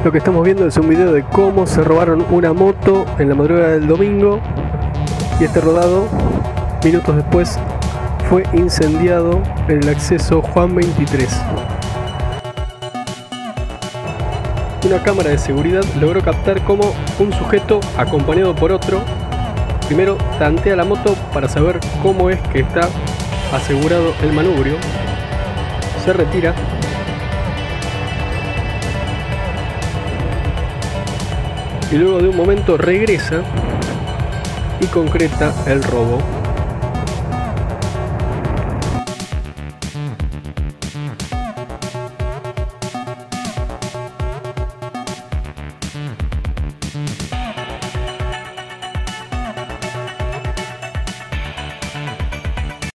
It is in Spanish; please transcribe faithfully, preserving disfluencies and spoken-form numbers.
Lo que estamos viendo es un video de cómo se robaron una moto en la madrugada del domingo, y este rodado, minutos después, fue incendiado en el acceso Juan veintitrés. Una cámara de seguridad logró captar cómo un sujeto, acompañado por otro, primero tantea la moto para saber cómo es que está asegurado el manubrio, se retira y luego de un momento regresa y concreta el robo.